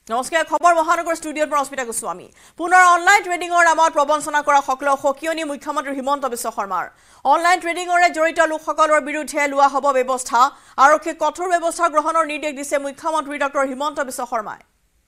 নমস্কাৰ খবৰ মহানগৰ ষ্টুডিঅ'ৰ পৰা অস্মিতা গোস্বামী পুনৰ অনলাইন ট্ৰেডিংৰ নামত প্ৰবঞ্চনা কৰা সকলক সকিয়নি মুখ্যমন্ত্ৰী হিমন্ত বিশ্ব শৰ্মাৰ অনলাইন ট্ৰেডিংৰে জড়িত লোকসকলৰ বিৰুদ্ধে লোৱা হ'ব ব্যৱস্থা আৰক্ষী কঠোৰ ব্যৱস্থা গ্ৰহণৰ নিৰ্দেশ দিছে মুখ্যমন্ত্ৰী ডক্টৰ হিমন্ত বিশ্ব শৰ্মাই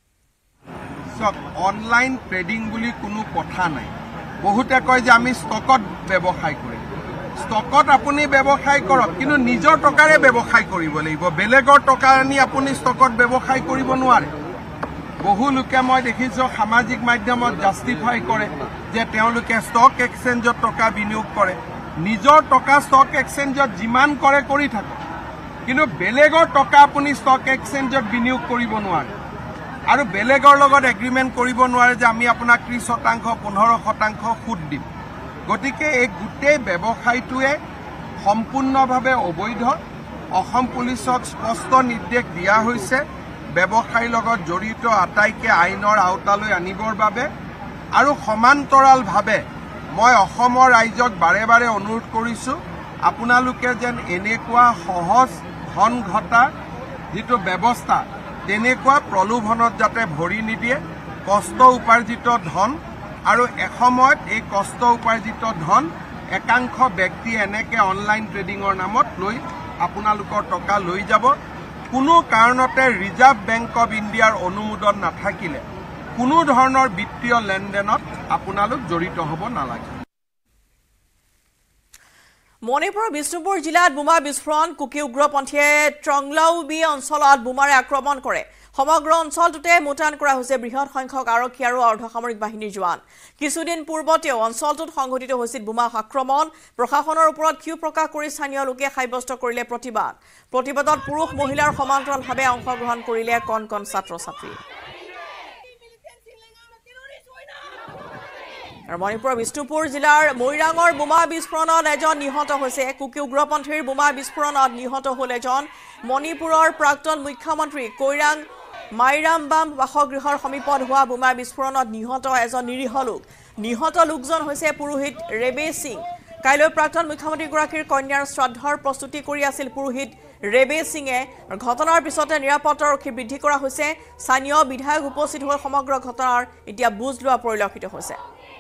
অনলাইন ট্ৰেডিং বুলি কোনো কথা নাই বহুতে কয় যে আমি ষ্টকত ব্যৱসায় কৰিম ষ্টকত আপুনি ব্যৱসায় কৰক কিন্তু নিজৰ টকাৰে ব্যৱসায় কৰিব লাগিব বেলেগৰ টকা আনি আপুনি ষ্টকত ব্যৱসায় কৰিব নোৱাৰে বহু লোকে মই দেখিছো সামাজিক মাধ্যমত জাস্টিফাই কৰে যে তেওঁলোকে ষ্টক এক্সচেঞ্জত টকা বিনিয়োগ কৰে নিজৰ টকা ষ্টক এক্সচেঞ্জত যিমান কৰে কৰি থাকে কিন্তু বেলেগৰ টকা আপুনি ষ্টক এক্সচেঞ্জত বিনিয়োগ কৰিব নোৱাৰে আৰু বেলেগৰ লগত এগ্ৰিমেণ্ট কৰিব নোৱাৰে যে আমি আপোনাক 30% 15% সুদ দিম গতিকে এই গোটেই ব্যৱসায়টোৱে সম্পূৰ্ণভাৱে অবৈধ অসম পুলিচক স্পষ্ট নিৰ্দেশ দিয়া হৈছে ব্যৱসায়ৰ লগত জড়িত আটাইকে আইনৰ আওতালৈ আনিবৰ বাবে আৰু সমান্তৰালভাৱে মই অসমৰ ৰাইজক বাৰে বাৰে অনুৰোধ কৰিছো আপোনালোকে যেন এনেকুৱা সহজ ধন ঘটা যিটো ব্যৱস্থা তেনেকুৱা প্ৰলোভনত যাতে ভৰি নিদিয়ে কষ্ট উপাৰ্জিত ধন আৰু এসময়ত এই কষ্ট উপাৰ্জিত ধন একাংশ ব্যক্তি এনেকে অনলাইন ট্ৰেডিংৰ নামত লৈ আপোনালোকৰ টকা লৈ যাব কোনো কাৰণতে ৰিজাৰ্ভ বেংক অফ ইণ্ডিয়াৰ অনুমোদন নাথাকিলে কোনো ধৰণৰ বিত্তীয় লেনদেনত আপোনালোক জড়িত হ'ব নালাগে মণিপুৰৰ বিষ্ণুপুৰ জিলাত বোমা বিস্ফোৰণ কুকি উগ্ৰপন্থীয়ে ট্ৰংলাউবি অঞ্চলত বোমাৰে আক্ৰমণ কৰে সমগ্ৰ অঞ্চলটোতে মোতায়েন কৰা হৈছে বৃহৎ সংখ্যক আৰক্ষী আৰু অৰ্ধসামৰিক বাহিনীৰ জোৱান কিছুদিন পূৰ্বতেও অঞ্চলটোত সংঘটিত হৈছিল বোমা আক্ৰমণ প্ৰশাসনৰ ওপৰত ক্ষোভ প্ৰকাশ কৰি স্থানীয় লোকে সাব্যস্ত কৰিলে প্ৰতিবাদত পুৰুষ মহিলাৰ সমান্তৰালভাৱে অংশগ্ৰহণ কৰিলে কণ কণ ছাত্ৰ ছাত্ৰী মণিপুৰৰ বিষ্ণুপুৰ জিলাৰ মৈৰাঙৰ বোমা বিস্ফোৰণত এজন নিহত হৈছে কুকি উগ্ৰপন্থীৰ বোমা বিস্ফোৰণত নিহত হ'ল এজন মণিপুৰৰ প্ৰাক্তন মুখ্যমন্ত্ৰী কৈৰাং মাইৰামবাম বাসগৃহৰ সমীপত হোৱা বোমা বিস্ফোৰণত নিহত এজন নিহত লোকজন হৈছে পুৰোহিত ৰেবে সিং কাইলৈ প্ৰাক্তন মুখ্যমন্ত্ৰীগৰাকীৰ কন্যাৰ শ্ৰাদ্ধৰ প্ৰস্তুতি কৰি আছিল পুৰোহিত ৰেবে সিঙে ঘটনাৰ পিছতে নিৰাপত্তাৰক্ষী বৃদ্ধি কৰা হৈছে স্থানীয় বিধায়ক উপস্থিত হৈ সমগ্ৰ ঘটনাৰ এতিয়া বুজ লোৱা পৰিলক্ষিত হৈছে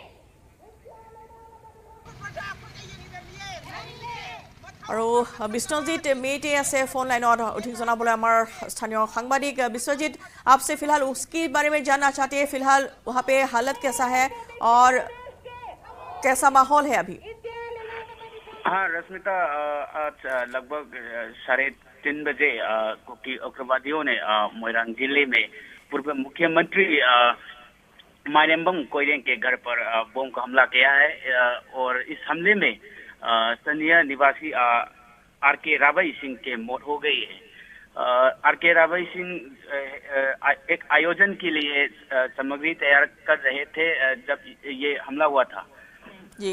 আৰু বিষ্ণুজিত মেইটে আছে फोन लाइनत अधिक जनाबले हमार स्थानीय सांबादिक विश्वजीत आपसे फिलहाल उसके बारे में जानना चाहते हैं फिलहाल वहाँ पे हालत कैसा है और कैसा माहौल है अभी हाँ रश्मिता आज लगभग 3:30 बजे कुकी उग्रवादियों ने मोइरांग जिले में पूर्व मुख्यमंत्री माइरेम्बम कोइरेंग के घर पर बम का हमला किया है और इस हमले में स्थानीय निवासी आर.के. रावई सिंह के मौत हो गई है आर.के. रावई सिंह एक आयोजन के लिए सामग्री तैयार कर रहे थे जब ये हमला हुआ था जी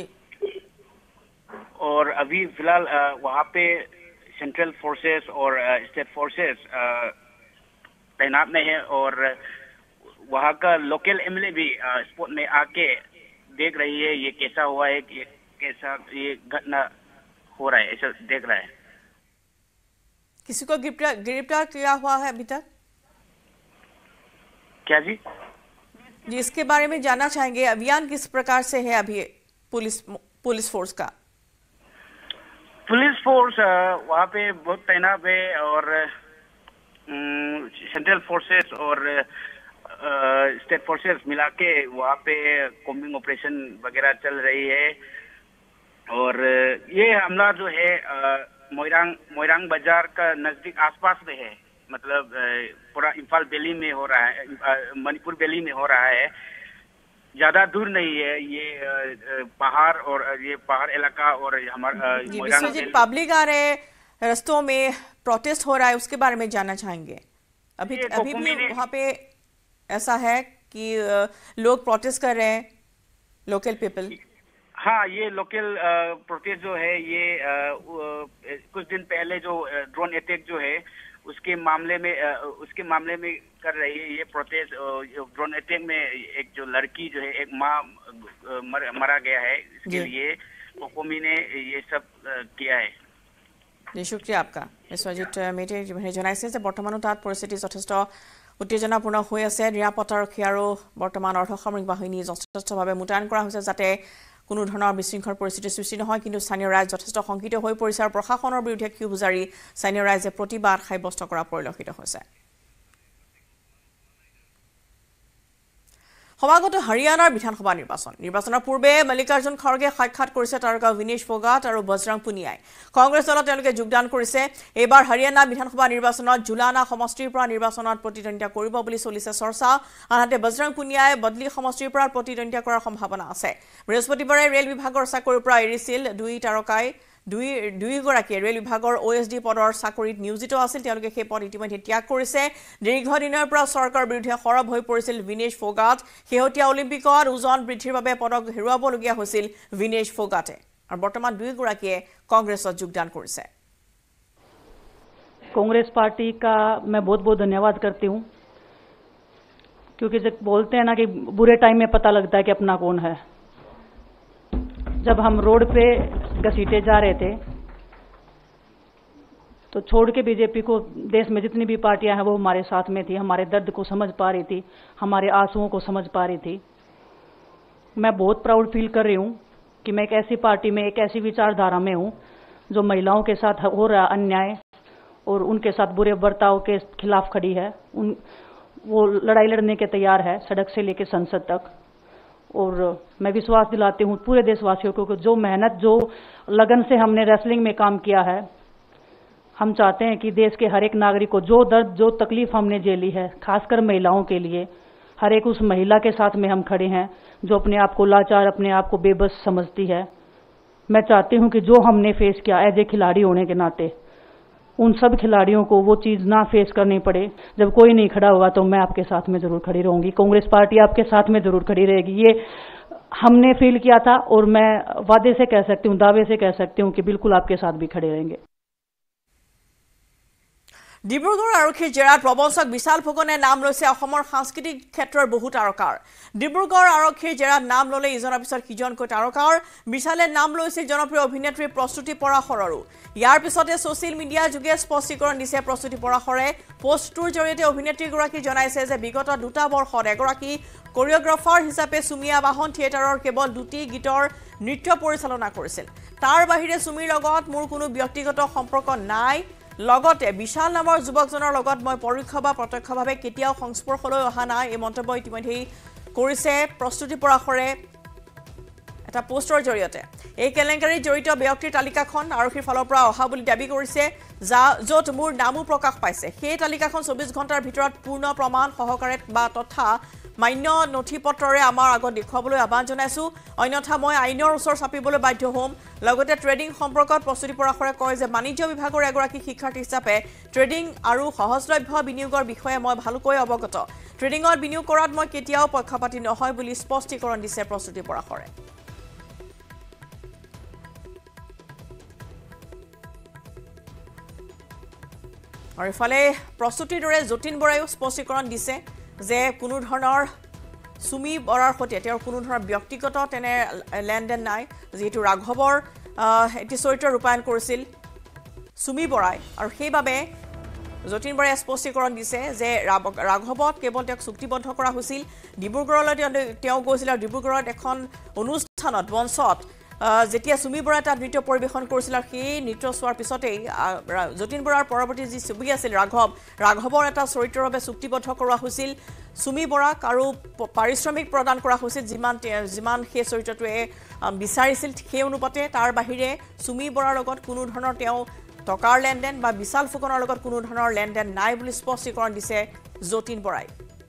और अभी फिलहाल वहाँ पे सेंट्रल फोर्सेस और स्टेट फोर्सेस तैनात में है और वहाँ का लोकल एमएलए भी स्पॉट में आके देख रही है ये कैसा हुआ है कि कैसा ये घटना हो रहा है ऐसा देख रहा है किसी को गिरफ्तार किया हुआ है अभी तक क्या जी इसके बारे में जानना चाहेंगे अभियान किस प्रकार से है अभी पुलिस फोर्स का पुलिस फोर्स वहाँ पे बहुत तैनात है और सेंट्रल फोर्सेस और स्टेट फोर्सेस मिला के वहाँ पे कॉम्बिंग ऑपरेशन वगैरह चल रही है और ये हमला जो है मोइरांग बाजार का नजदीक आसपास में है मतलब पूरा इम्फाल वैली में हो रहा है मणिपुर वैली में हो रहा है ज्यादा दूर नहीं है ये पहाड़ और ये पहाड़ इलाका और हमारा पब्लिक आ रहे रस्तों में प्रोटेस्ट हो रहा है उसके बारे में जानना चाहेंगे अभी भी वहाँ पे ऐसा है कि लोग प्रोटेस्ट कर रहे हैं लोकल पीपल हाँ ये लोकल प्रोटेस्ट जो है ये कुछ दिन पहले जो ड्रोन अटैक जो है उसके मामले में कर रही है ये प्रोटेस्ट ड्रोन अटैक में एक जो लड़की जो है एक माँ मरा गया है इसके लिए कोकोमी ने ये सब किया है शुक्रिया आपका विश्वजीत मेटे जनाइছে যে বৰ্তমানো তাত পৰিস্থিতি যথেষ্ট উত্তেজনাপূৰ্ণ হৈ আছে নিৰাপত্তাৰক্ষী আৰু বৰ্তমান অৰ্ধসামৰিক বাহিনী যথেষ্টভাৱে মোতায়েন কৰা হৈছে যাতে কোনো ধৰণৰ বিশৃংখল পৰিস্থিতিৰ সৃষ্টি নহয় কিন্তু স্থানীয় ৰাইজ যথেষ্ট শংকিত হৈ পৰিছে আৰু প্ৰশাসনৰ বিৰুদ্ধে ক্ষোভ জাৰি স্থানীয় ৰাইজে প্ৰতিবাদ সাব্যস্ত কৰা পৰিলক্ষিত হৈছে সমাগত হৰিয়ানাৰ বিধানসভা নিৰ্বাচনৰ পূৰ্বে মল্লিকাৰ্জুন খৰগে সাক্ষাৎ কৰিছে তাৰকা বিনেশ ফোগাট আৰু বজৰং পুনিয়াই কংগ্ৰেছ দলত তেওঁলোকে যোগদান কৰিছে এইবাৰ হৰিয়ানা বিধানসভা নিৰ্বাচনত জুলানা সমষ্টিৰ পৰা নিৰ্বাচনত প্ৰতিদ্বন্দ্বিতা কৰিব বুলি চলিছে চৰ্চা আনহাতে বজৰং পুনিয়াই বদলি সমষ্টিৰ পৰা প্ৰতিদ্বন্দ্বিতা কৰাৰ সম্ভাৱনা আছে বৃহস্পতিবাৰে ৰেল বিভাগৰ চাকৰিৰ পৰা এৰিছিল দুইগৰাকীয়ে ৰেল বিভাগৰ OSD পদৰ চাকৰিত নিয়োজিত আছিল তেওঁলোকে সেই পদ ইতিমধ্যে ত্যাগ কৰিছে দীৰ্ঘদিনৰ পৰা চৰকাৰৰ বিৰুদ্ধে সৰব হৈ পৰিছিল বিনেশ ফোগাট শেহতীয়া অলিম্পিকত ওজন বৃদ্ধিৰ বাবে পদক হেৰুৱাবলগীয়া হৈছিল বিনেশ ফোগাটে আৰু বৰ্তমান দুইগৰাকীয়ে কংগ্ৰেছত যোগদান কৰিছে कांग्रेस पार्टी का मैं बहुत बहुत धन्यवाद करती हूं क्योंकि जब बोलते हैं ना कि बुरे टाइम में पता लगता है कि अपना कौन है जब हम रोड पे घसीटे जा रहे थे तो छोड़ के बीजेपी को देश में जितनी भी पार्टियां हैं वो हमारे साथ में थी हमारे दर्द को समझ पा रही थी हमारे आंसुओं को समझ पा रही थी मैं बहुत प्राउड फील कर रही हूं कि मैं एक ऐसी पार्टी में एक ऐसी विचारधारा में हूं जो महिलाओं के साथ हो रहा अन्याय और उनके साथ बुरे बर्ताव के खिलाफ खड़ी है वो लड़ाई लड़ने के तैयार है सड़क से लेकर संसद तक और मैं विश्वास दिलाती हूं पूरे देशवासियों को कि जो मेहनत जो लगन से हमने रेसलिंग में काम किया है हम चाहते हैं कि देश के हर एक नागरिक को जो दर्द जो तकलीफ हमने झेली है खासकर महिलाओं के लिए हर एक उस महिला के साथ में हम खड़े हैं जो अपने आप को लाचार अपने आप को बेबस समझती है मैं चाहती हूं कि जो हमने फेस किया एज ए खिलाड़ी होने के नाते उन सब खिलाड़ियों को वो चीज ना फेस करनी पड़े जब कोई नहीं खड़ा होगा तो मैं आपके साथ में जरूर खड़ी रहूंगी कांग्रेस पार्टी आपके साथ में जरूर खड़ी रहेगी ये हमने फील किया था और मैं वादे से कह सकती हूँ दावे से कह सकती हूँ कि बिल्कुल आपके साथ भी खड़े रहेंगे ডিব্ৰুগড় আৰক্ষীৰ জেৰাত প্ৰবঞ্চক বিশাল ফুকনে নাম লৈছে অসমৰ সাংস্কৃতিক ক্ষেত্ৰৰ বহু তাৰকাৰ ডিব্ৰুগড় আৰক্ষীৰ জেৰাত নাম ললে ইজনৰ পিছত সিজনকৈ তাৰকাৰ বিশালে নাম লৈছিল জনপ্ৰিয় অভিনেত্ৰী প্ৰস্তুতি পৰাশৰৰো ইয়াৰ পিছতে ছ'চিয়েল মিডিয়া যোগে স্পষ্টীকৰণ দিছে প্ৰস্তুতি পৰাশৰে পোষ্টটোৰ জৰিয়তে অভিনেত্ৰীগৰাকী জনাইছে যে বিগত 2 বৰ্ষত এগৰাকী কোৰিঅগ্ৰাফাৰ হিচাপে সুমিয়া বাহন থিয়েটাৰৰ কেৱল 2টি গীতৰ নৃত্য পৰিচালনা কৰিছিল তাৰ বাহিৰে সুমিৰ লগত মোৰ কোনো ব্যক্তিগত সম্পৰ্ক নাই লগতে বিশাল নামৰ যুৱকজনৰ লগত মই পৰোক্ষ বা প্ৰত্যক্ষভাৱে কেতিয়াও সংস্পৰ্শলৈ অহা নাই এই মন্তব্য ইতিমধ্যে কৰিছে প্ৰস্তুতি পৰাশৰে এটা পোষ্টৰ জৰিয়তে এই কেলেংকাৰীত জড়িত ব্যক্তিৰ তালিকাখন আৰক্ষীৰ ফালৰ পৰা অহা বুলি দাবী কৰিছে য'ত মোৰ নামো প্ৰকাশ পাইছে সেই তালিকাখন 24 ঘণ্টাৰ ভিতৰত পূৰ্ণ প্ৰমাণ সহকাৰে বা তথা মান্য নথিপত্ৰৰে আমাৰ আগত দেখুৱাবলৈ আহ্বান জনাইছো অন্যথা মই আইনৰ ওচৰ চাপিবলৈ বাধ্য হ'ম লগতে ট্ৰেডিং সম্পৰ্কত প্ৰস্তুতি পৰাশৰে কয় যে বাণিজ্য বিভাগৰ এগৰাকী শিক্ষাৰ্থী হিচাপে ট্ৰেডিং আৰু সহজলভ্য বিনিয়োগৰ বিষয়ে মই ভালকৈ অৱগত ট্ৰেডিংত বিনিয়োগ কৰাত মই কেতিয়াও পক্ষপাতী নহয় বুলি স্পষ্টীকৰণ দিছে প্ৰস্তুতি পৰাশৰে আৰু ইফালে প্ৰস্তুতিৰ দৰে যতীন বৰায়ো স্পষ্টীকৰণ দিছে যে কোনো ধৰণৰ সুমি বৰাৰ সৈতে তেওঁৰ কোনো ধৰণৰ ব্যক্তিগত তেনে লেনদেন নাই যেহেতু ৰাঘৱৰ এটি চৰিত্ৰ ৰূপায়ণ কৰিছিল সুমি বৰাই আৰু সেইবাবে যতীন বৰাই স্পষ্টীকৰণ দিছে যে ৰাঘৱত কেৱল তেওঁক চুক্তিবদ্ধ কৰা হৈছিল ডিব্ৰুগড়লৈ তেওঁ গৈছিল আৰু ডিব্ৰুগড়ত এখন অনুষ্ঠানত মঞ্চত যেতিয়া সুমি বৰাই তাত নৃত্য পৰিবেশন কৰিছিল সেই নৃত্য চোৱাৰ পিছতেই যতীন বৰাৰ পৰৱৰ্তী যি ছবি আছিল ৰাঘৱৰ এটা চৰিত্ৰৰ বাবে চুক্তিবদ্ধ কৰা হৈছিল সুমি বৰাক আৰু পাৰিশ্ৰমিক প্ৰদান কৰা হৈছিল যিমান সেই চৰিত্ৰটোৱে বিচাৰিছিল সেই অনুপাতে তাৰ বাহিৰে সুমি বৰাৰ লগত কোনো ধৰণৰ তেওঁ টকাৰ লেনদেন বা বিশাল ফুকনৰ লগত কোনো ধৰণৰ লেনদেন নাই বুলি স্পষ্টীকৰণ দিছে যতীন বৰাই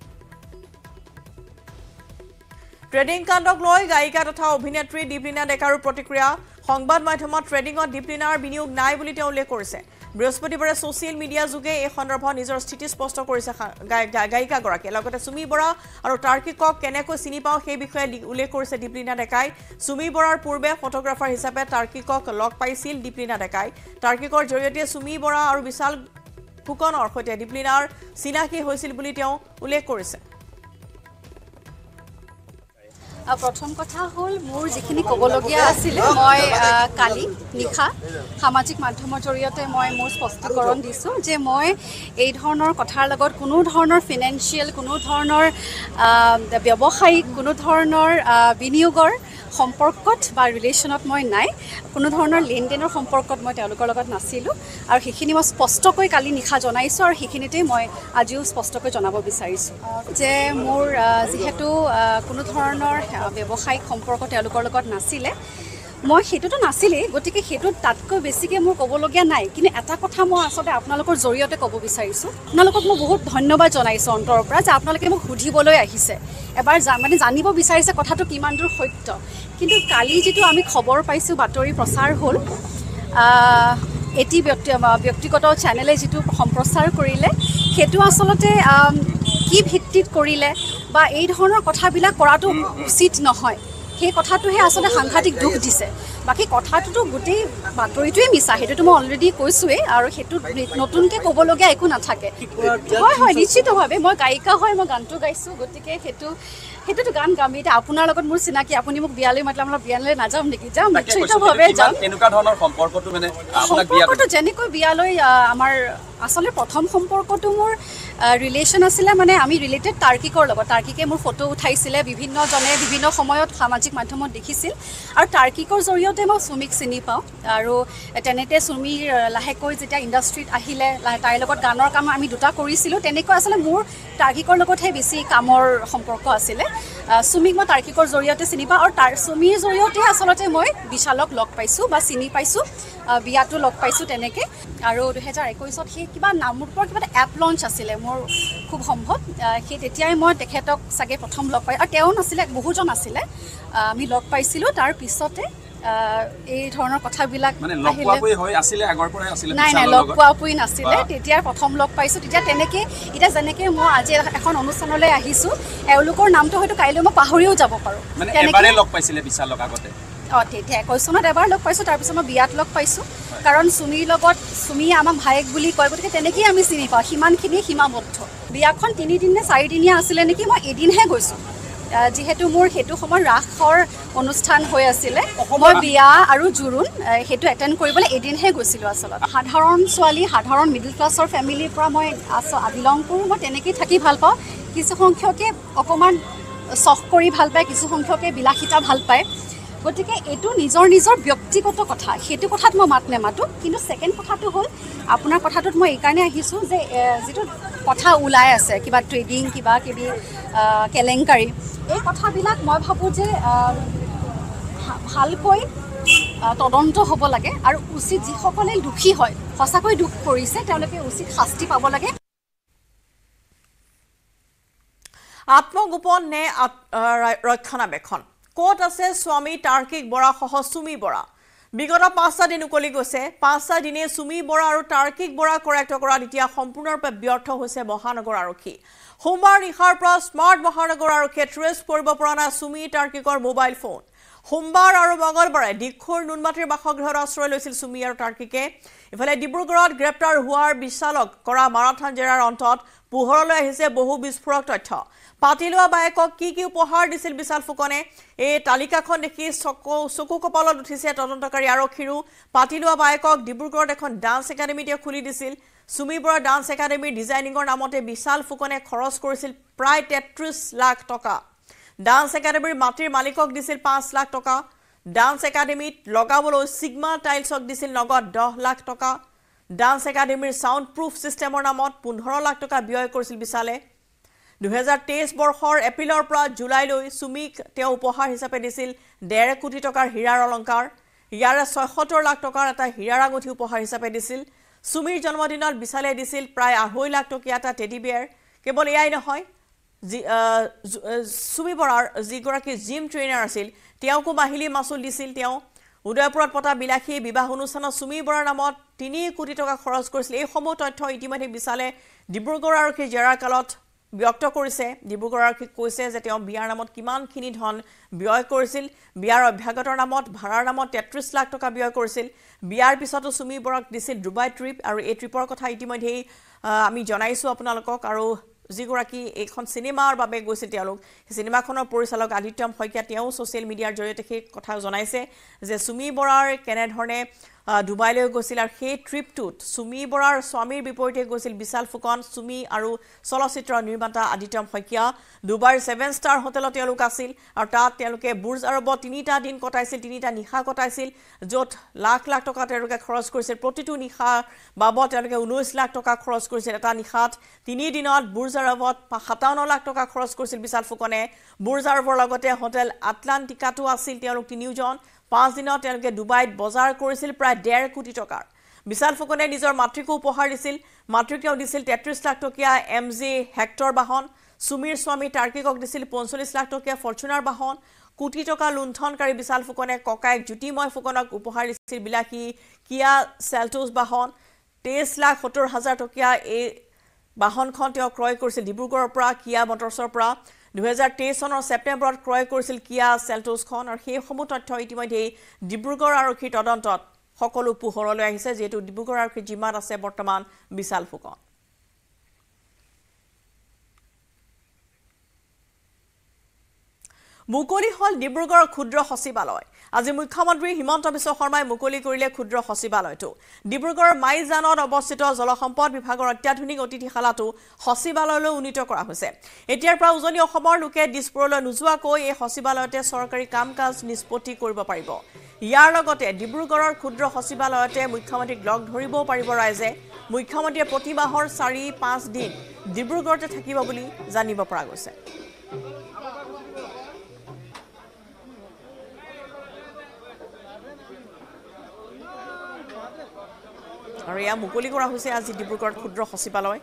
ট্ৰেডিং কাণ্ডক লৈ গায়িকা তথা অভিনেত্ৰী দীপলিনা ডেকাৰো প্ৰতিক্ৰিয়া সংবাদ মাধ্যমত ট্ৰেডিংত দীপলিনাৰ বিনিয়োগ নাই বুলি তেওঁ উল্লেখ কৰিছে বৃহস্পতিবাৰে ছ'চিয়েল মিডিয়া যোগে এই সন্দৰ্ভত নিজৰ স্থিতি স্পষ্ট কৰিছে গায়িকাগৰাকীয়ে লগতে সুমি বৰা আৰু তাৰ্কিকক কেনেকৈ চিনি পাওঁ সেই বিষয়ে উল্লেখ কৰিছে দীপলিনা ডেকাই সুমি বৰাৰ পূৰ্বে ফটোগ্ৰাফাৰ হিচাপে তাৰ্কিকক লগ পাইছিল দীপলিনা ডেকাই তাৰ্কিকৰ জৰিয়তে সুমি বৰা আৰু বিশাল ফুকনৰ সৈতে দীপলিনাৰ চিনাকি হৈছিল বুলি তেওঁ উল্লেখ কৰিছে প্ৰথম কথা হ'ল মোৰ যিখিনি ক'বলগীয়া আছিলে মই কালি নিশা সামাজিক মাধ্যমৰ জৰিয়তে মই মোৰ স্পষ্টীকৰণ দিছোঁ যে মই এই ধৰণৰ কথাৰ লগত কোনো ধৰণৰ ফিনেন্সিয়েল কোনো ধৰণৰ ব্যৱসায়িক কোনো ধৰণৰ বিনিয়োগৰ সম্পৰ্কত বা ৰিলেশ্যনত মই নাই কোনো ধৰণৰ লেনদেনৰ সম্পৰ্কত মই তেওঁলোকৰ লগত নাছিলোঁ আৰু সেইখিনি মই স্পষ্টকৈ কালি নিশা জনাইছোঁ আৰু সেইখিনিতেই মই আজিও স্পষ্টকৈ জনাব বিচাৰিছোঁ যে মোৰ যিহেতু কোনো ধৰণৰ ব্যৱসায়িক সম্পৰ্ক তেওঁলোকৰ লগত নাছিলে মই সেইটোতো নাছিলেই গতিকে সেইটো তাতকৈ বেছিকৈ মোৰ ক'বলগীয়া নাই কিন্তু এটা কথা মই আচলতে আপোনালোকৰ জৰিয়তে ক'ব বিচাৰিছোঁ আপোনালোকক মই বহুত ধন্যবাদ জনাইছোঁ অন্তৰৰ পৰা যে আপোনালোকে মোক সুধিবলৈ আহিছে এবাৰ মানে জানিব বিচাৰিছে কথাটো কিমান দূৰ সত্য কিন্তু কালি যিটো আমি খবৰ পাইছোঁ বাতৰি প্ৰচাৰ হ'ল এটি ব্যক্তিগত চেনেলে যিটো সম্প্ৰচাৰ কৰিলে সেইটো আচলতে কি ভিত্তিত কৰিলে বা এই ধৰণৰ কথাবিলাক কৰাটো উচিত নহয় সেই কথাটোহে আচলতে সাংঘাতিক দুখ দিছে বাকী কথাটোতো গোটেই বাতৰিটোৱে মিছা সেইটোতো মই অলৰেডি কৈছোঁৱেই আৰু সেইটো নতুনকৈ ক'বলগীয়া একো নাথাকে হয় নিশ্চিতভাৱে মই গায়িকা হয় মই গানটো গাইছোঁ গতিকে সেইটোতো গান গাম এতিয়া আপোনাৰ লগত মোৰ চিনাকি আপুনি মোক বিয়ালৈ মাতিলে আমাৰ বিয়ালৈ নাযাম নেকি যাম নিশ্চিতভাৱে যাম এনেকুৱা ধৰণৰ সম্পৰ্কটো মানে সম্পৰ্কটো যেনেকৈ বিয়ালৈ আমাৰ আচলতে প্ৰথম সম্পৰ্কটো মোৰ ৰিলেশ্যন আছিলে মানে আমি ৰিলেটেড তাৰ্কিকৰ লগত তাৰ্কিকে মোৰ ফটো উঠাইছিলে বিভিন্নজনে বিভিন্ন সময়ত সামাজিক মাধ্যমত দেখিছিল আৰু তাৰ্কিকৰ জৰিয়তে মই চুমিক চিনি পাওঁ আৰু তেনেতে চুমিৰ লাহেকৈ যেতিয়া ইণ্ডাষ্ট্ৰীত আহিলে তাইৰ লগত গানৰ কাম আমি দুটা কৰিছিলোঁ তেনেকৈ আচলতে মোৰ তাৰ্কিকৰ লগতহে বেছি কামৰ সম্পৰ্ক আছিলে চুমিক মই তাৰ্কিকৰ জৰিয়তে চিনি পাওঁ আৰু চুমিৰ জৰিয়তে আচলতে মই বিশালক লগ পাইছোঁ বা চিনি পাইছোঁ বিয়াটো লগ পাইছোঁ তেনেকৈ আৰু 2021ত সেই কিবা নামৰ পৰা কিবা এটা এপ লঞ্চ আছিলে মোৰ খুব সম্ভৱ সেই তেতিয়াই মই তেখেতক চাগে প্ৰথম লগ পাই আৰু তেওঁ নাছিলে বহুজন আছিলে আমি লগ পাইছিলোঁ তাৰ পিছতে এই ধৰণৰ কথাবিলাক মানে লগ পোৱাকৈ হৈ আছিলে আগৰ পৰাই আছিলে নাই লগ পোৱাকৈ নাছিলে তেতিয়া প্ৰথম লগ পাইছোঁ তেতিয়া তেনেকৈ এতিয়া যেনেকৈ মই আজি এখন অনুষ্ঠানলৈ আহিছোঁ এওঁলোকৰ নামটো হয়তো কাইলৈ মই পাহৰিও যাব পাৰোঁ মানে এবাৰে লগ পাইছিলে বিশালক আগতে তেতিয়া 21 চনত এবাৰ লগ পাইছোঁ তাৰপিছত মই বিয়াত লগ পাইছোঁ কাৰণ চুমিৰ লগত চুমিয়ে আমাক ভায়েক বুলি কয় গতিকে তেনেকৈয়ে আমি চিনি পাওঁ সিমানখিনি সীমাবদ্ধ বিয়াখন 3 দিন নে 4 দিনীয়া আছিলে নেকি মই এদিনহে গৈছোঁ যিহেতু মোৰ সেইটো সময়ত ৰাসৰ অনুষ্ঠান হৈ আছিলে মই বিয়া আৰু জোৰোণ সেইটো এটেণ্ড কৰিবলৈ এদিনহে গৈছিলোঁ আচলতে সাধাৰণ ছোৱালী সাধাৰণ মিডল ক্লাছৰ ফেমিলিৰ পৰা মই বিলং কৰোঁ মই তেনেকৈয়ে থাকি ভাল পাওঁ কিছু সংখ্যকে অকণমান চখ কৰি ভাল পায় কিছু সংখ্যকে বিলাসিতা ভাল পায় গতিকে এইটো নিজৰ ব্যক্তিগত কথা সেইটো কথাত মই মাত নেমাতোঁ কিন্তু ছেকেণ্ড কথাটো হ'ল আপোনাৰ কথাটোত মই এইকাৰণে আহিছোঁ যে যিটো কথা ওলাই আছে কিবা ট্ৰেডিং কিবা কিবি কেলেংকাৰী এই কথাবিলাক মই ভাবোঁ যে ভালকৈ তদন্ত হ'ব লাগে আৰু উচিত যিসকলে দোষী হয় সঁচাকৈ দুখ কৰিছে তেওঁলোকে উচিত শাস্তি পাব লাগে আত্মগোপন নে ৰক্ষণাবেক্ষণ ক'ত আছে স্বামী তাৰ্কিক বৰা সহ চুমি বৰা বিগত 5টা দিন উকলি গৈছে 5টা দিনে চুমি বৰা আৰু তাৰ্কিক বৰা কৰায়ত্ব কৰাত এতিয়া সম্পূৰ্ণৰূপে ব্যৰ্থ হৈছে মহানগৰ আৰক্ষী সোমবাৰ নিশাৰ পৰা স্মাৰ্ট মহানগৰ আৰক্ষীয়ে ট্ৰেছ কৰিব পৰা নাই চুমি তাৰ্কিকৰ মোবাইল ফোন সোমবাৰ আৰু মঙলবাৰে দিখুৰ নুনমাটিৰ বাসগৃহত আশ্ৰয় লৈছিল চুমি আৰু তাৰ্কিকে ইফালে ডিব্ৰুগড়ত গ্ৰেপ্তাৰ হোৱাৰ বিশালক কৰা মাৰাথান জেৰাৰ অন্তত পোহৰলৈ আহিছে বহু বিস্ফোৰক তথ্য পাতি লোৱা বায়েকক কি উপহাৰ দিছিল বিশাল ফুকনে এই তালিকাখন দেখি চকু কপালত উঠিছে তদন্তকাৰী আৰক্ষীৰো পাতি লোৱা বায়েকক ডিব্ৰুগড়ত এখন ডান্স একাডেমীতে খুলি দিছিল চুমি বৰা ডান্স একাডেমীৰ ডিজাইনিঙৰ নামতে বিশাল ফুকনে খৰচ কৰিছিল প্ৰায় 33 লাখ টকা ডান্স একাডেমীৰ মাটিৰ মালিকক দিছিল 5 লাখ টকা ডান্স একাডেমীত লগাবলৈ সিগমা টাইলছক দিছিল নগদ 10 লাখ টকা ডান্স একাডেমীৰ সাউণ্ড প্ৰুফ সিস্টেমৰ নামত 15 লাখ টকা ব্যয় কৰিছিল বিশালে 2023 বৰ্ষৰ এপ্ৰিলৰ পৰা জুলাইলৈ চুমিক তেওঁ উপহাৰ হিচাপে দিছিল 1.5 কোটি টকাৰ হীৰাৰ অলংকাৰ ইয়াৰে 76 লাখ টকাৰ এটা হীৰাৰ আঙুঠি উপহাৰ হিচাপে দিছিল চুমিৰ জন্মদিনত বিশালে দিছিল প্ৰায় 2.5 লাখ টকীয়া এটা টেডি বিয়াৰ কেৱল এয়াই নহয় চুমি বৰাৰ যিগৰাকী জিম ট্ৰেইনাৰ আছিল তেওঁকো মাহিলী মাচুল দিছিল তেওঁ উদয়পুৰত পতা বিলাসী বিবাহ অনুষ্ঠানত চুমি বৰাৰ নামত 3 কোটি টকা খৰচ কৰিছিল এই সমূহ তথ্য ইতিমধ্যে বিশালে ডিব্ৰুগড় আৰক্ষীৰ জেৰাৰ কালত ব্যক্ত কৰিছে ডিব্ৰুগড় আৰক্ষীক কৈছে যে তেওঁ বিয়াৰ নামত কিমানখিনি ধন ব্যয় কৰিছিল বিয়াৰ অভ্যাগতৰ নামত ভাড়াৰ নামত 33 লাখ টকা ব্যয় কৰিছিল বিয়াৰ পিছতো চুমি বৰাক দিছিল ডুবাই ট্ৰিপ আৰু এই ট্ৰিপৰ কথা ইতিমধ্যে আমি জনাইছো আপোনালোকক আৰু যিগৰাকী এইখন সিনেমাৰ বাবে গৈছিল তেওঁলোক সিনেমাখনৰ পৰিচালক আদিত্যম শইকীয়া তেওঁ সোশ্যাল মিডিয়াৰ জৰিয়তে সেই কথা জনাইছে যে সুমি বৰাৰ কেনেধৰণে ডুবাইলৈ গৈছিল আৰু সেই ট্ৰিপটোত সুমি বৰাৰ স্বামীৰ বিপৰীতে গৈছিল বিশাল ফুকন সুমি আৰু চলচ্চিত্ৰ নিৰ্মাতা আদিত্যম শইকীয়া ডুবাইৰ 7 ষ্টাৰ হোটেলত তেওঁলোক আছিল আৰু তাত তেওঁলোকে বুৰ্জ আৰবত 3টা দিন কটাইছিল 3টা নিশা কটাইছিল য'ত লাখ লাখ টকা তেওঁলোকে খৰচ কৰিছিল প্ৰতিটো নিশা বাবদ তেওঁলোকে 19 লাখ টকা খৰচ কৰিছিল এটা নিশাত 3 দিনত বুৰ্জ আৰবত 57 লাখ টকা খৰচ কৰিছিল বিশাল ফুকনে বুৰ্জ আৰবৰ লগতে হোটেল আটলান্টিকাটো আছিল তেওঁলোক তিনিওজন 5 দিনত তেওঁলোকে ডুবাইত বজাৰ কৰিছিল প্ৰায় 1.5 কোটি টকাৰ বিশাল ফুকনে নিজৰ মাতৃকো উপহাৰ দিছিল মাতৃকেও দিছিল 33 লাখ টকীয়া এমজি হেক্টৰ বাহন সুমিৰ স্বামী টাৰ্কিকক দিছিল 45 লাখ টকীয়া ফৰচুনাৰ বাহন কোটি টকা লুণ্ঠনকাৰী বিশাল ফুকনে ককায়েক জ্যোতিময় ফুকনক উপহাৰ দিছিল বিলাসী কিয়া চেল্টোছ বাহন 23,70,000 টকীয়া এই বাহনখন তেওঁ ক্ৰয় কৰিছিল ডিব্ৰুগড়ৰ পৰা কিয়া মটৰছৰ পৰা 2023 চনৰ সেপ্টেম্বৰত ক্ৰয় কৰিছিল কিয়া চেল্টোছখন আৰু সেই সমূহ তথ্য ইতিমধ্যে ডিব্ৰুগড় আৰক্ষীৰ তদন্তত সকলো পোহৰলৈ আহিছে যেটো ডিব্ৰুগড় আৰক্ষীৰ জিম্মাত আছে বৰ্তমান বিশাল ফুকন মুকলি হল ডিব্ৰুগড়ৰ ক্ষুদ্ৰ সচিবালয় আজি মুখ্যমন্ত্ৰী হিমন্ত বিশ্ব শৰ্মাই মুকলি কৰিলে ক্ষুদ্ৰ সচিবালয়টো ডিব্ৰুগড়ৰ মাইজানত অৱস্থিত জলসম্পদ বিভাগৰ অত্যাধুনিক অতিথিশালাটো সচিবালয়লৈ উন্নীত কৰা হৈছে এতিয়াৰ পৰা উজনি অসমৰ লোকে দিছপুৰলৈ নোযোৱাকৈ এই সচিবালয়তে চৰকাৰী কাম-কাজ নিষ্পত্তি কৰিব পাৰিব ইয়াৰ লগতে ডিব্ৰুগড়ৰ ক্ষুদ্ৰ সচিবালয়তে মুখ্যমন্ত্ৰীক লগ ধৰিব পাৰিব ৰাইজে মুখ্যমন্ত্ৰীয়ে প্ৰতি মাহৰ 4-5 দিন ডিব্ৰুগড়তে থাকিব বুলি জানিব পৰা গৈছে আৰু ইয়া মুকলি কৰা হৈছে আজি ডিব্ৰুগড় ক্ষুদ্ৰ সচিবালয়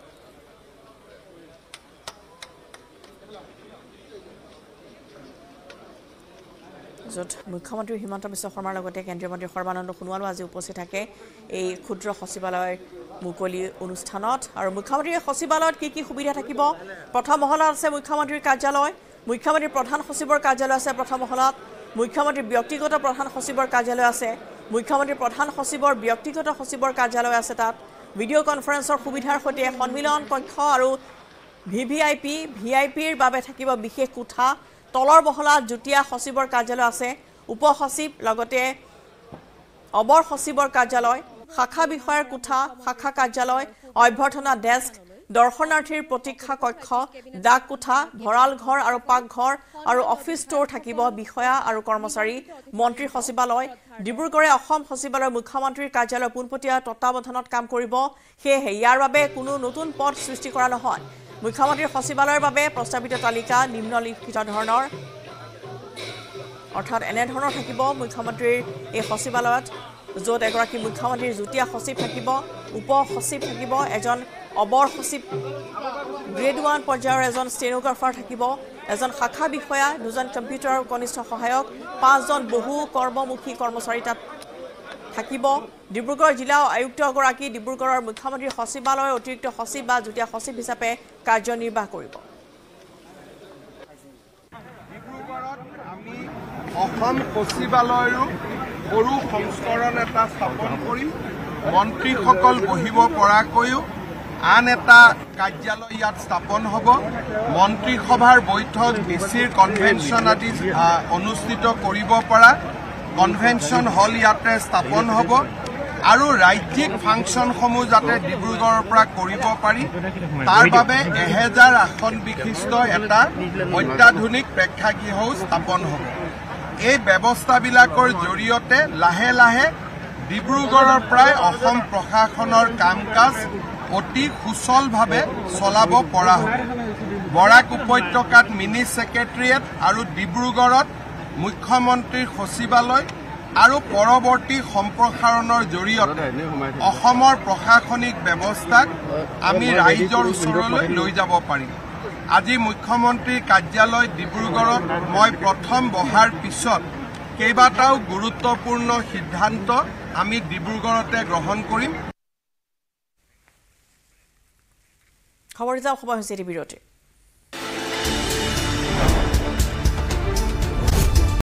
য'ত মুখ্যমন্ত্ৰী হিমন্ত বিশ্ব শৰ্মাৰ লগতে কেন্দ্ৰীয় মন্ত্ৰী সৰ্বানন্দ সোণোৱালো আজি উপস্থিত থাকে এই ক্ষুদ্ৰ সচিবালয়ৰ মুকলি অনুষ্ঠানত আৰু মুখ্যমন্ত্ৰীৰ সচিবালয়ত কি সুবিধা থাকিব প্ৰথম মহলাত আছে মুখ্যমন্ত্ৰীৰ কাৰ্যালয় মুখ্যমন্ত্ৰীৰ প্ৰধান সচিবৰ কাৰ্যালয় আছে প্ৰথম মহলাত মুখ্যমন্ত্ৰীৰ ব্যক্তিগত প্ৰধান সচিবৰ কাৰ্যালয় আছে মুখ্যমন্ত্ৰী প্ৰধান সচিবৰ ব্যক্তিগত সচিবৰ কাৰ্যালয় আছে তাত ভিডিঅ' কনফাৰেন্সৰ সুবিধাৰ সৈতে সন্মিলন কক্ষ আৰু ভিআইপিৰ বাবে থাকিব বিশেষ কোঠা তলৰ বহলাত জুটিয়া সচিবৰ কাৰ্যালয় আছে উপ সচিব লগতে অবৰ সচিবৰ কাৰ্যালয় শাখা বিষয়ৰ কোঠা শাখা কাৰ্যালয় অভ্যৰ্থনা ডেস্ক দৰ্শনাৰ্থীৰ প্ৰতীক্ষা কক্ষ ডাক কোঠা ভৰাল ঘৰ আৰু পাকঘৰ আৰু অফিচ ষ্ট'ৰ থাকিব বিষয়া আৰু কৰ্মচাৰী মন্ত্ৰী সচিবালয় ডিব্ৰুগড়ে অসম সচিবালয়ৰ মুখ্যমন্ত্ৰীৰ কাৰ্যালয় পোনপটীয়া তত্ত্বাৱধানত কাম কৰিব সেয়েহে ইয়াৰ বাবে কোনো নতুন পদ সৃষ্টি কৰা নহয় মুখ্যমন্ত্ৰীৰ সচিবালয়ৰ বাবে প্ৰস্তাৱিত তালিকা নিম্নলিখিত ধৰণৰ অৰ্থাৎ এনে ধৰণৰ থাকিব মুখ্যমন্ত্ৰীৰ এই সচিবালয়ত য'ত এগৰাকী মুখ্যমন্ত্ৰীৰ যুটীয়া সচিব থাকিব উপ সচিব থাকিব এজন অবৰ সচিব গ্ৰেড 1 পৰ্যায়ৰ এজন ষ্টেনোগ্ৰাফাৰ থাকিব এজন শাখা বিষয়া দুজন কম্পিউটাৰ কনিষ্ঠ সহায়ক 5 জন বহু কৰ্মমুখী কৰ্মচাৰী তাত থাকিব ডিব্ৰুগড় জিলা আয়ুক্তগৰাকী ডিব্ৰুগড়ৰ মুখ্যমন্ত্ৰীৰ সচিবালয়ৰ অতিৰিক্ত সচিব বা যুটীয়া সচিব হিচাপে কাৰ্যনিৰ্বাহ কৰিব ডিব্ৰুগড়ত আমি অসম সচিবালয়ৰ সৰু সংস্কৰণ এটা স্থাপন কৰিম মন্ত্ৰীসকল বহিব পৰাকৈও আন এটা কাৰ্যালয় ইয়াত স্থাপন হ'ব মন্ত্ৰীসভাৰ বৈঠক ডিচিৰ কনভেনশ্যন আদি অনুষ্ঠিত কৰিব পৰা কনভেনশ্যন হল ইয়াতে স্থাপন হ'ব আৰু ৰাজ্যিক ফাংচনসমূহ যাতে ডিব্ৰুগড়ৰ পৰা কৰিব পাৰি তাৰ বাবে 1000 আসন বিশিষ্ট এটা অত্যাধুনিক প্ৰেক্ষাগৃহও স্থাপন হ'ব এই ব্যৱস্থাবিলাকৰ জৰিয়তে লাহে লাহে ডিব্ৰুগড়ৰ প্ৰায় অসম প্ৰশাসনৰ কাম-কাজ অতি সুচলভাৱে চলাব পৰা হ'ব বৰাক উপত্যকাত মিনি সেক্ৰেটাৰিয়েট আৰু ডিব্ৰুগড়ত মুখ্যমন্ত্ৰীৰ সচিবালয় আৰু পৰৱৰ্তী সম্প্ৰসাৰণৰ জৰিয়তে অসমৰ প্ৰশাসনিক ব্যৱস্থাক আমি ৰাইজৰ ওচৰলৈ লৈ যাব পাৰিম আজি মুখ্যমন্ত্ৰীৰ কাৰ্যালয় ডিব্ৰুগড়ত মই প্ৰথম বহাৰ পিছত কেইবাটাও গুৰুত্বপূৰ্ণ সিদ্ধান্ত আমি ডিব্ৰুগড়তে গ্ৰহণ কৰিম খবৰ যাওঁ খবৰ হৈছে বিৰতি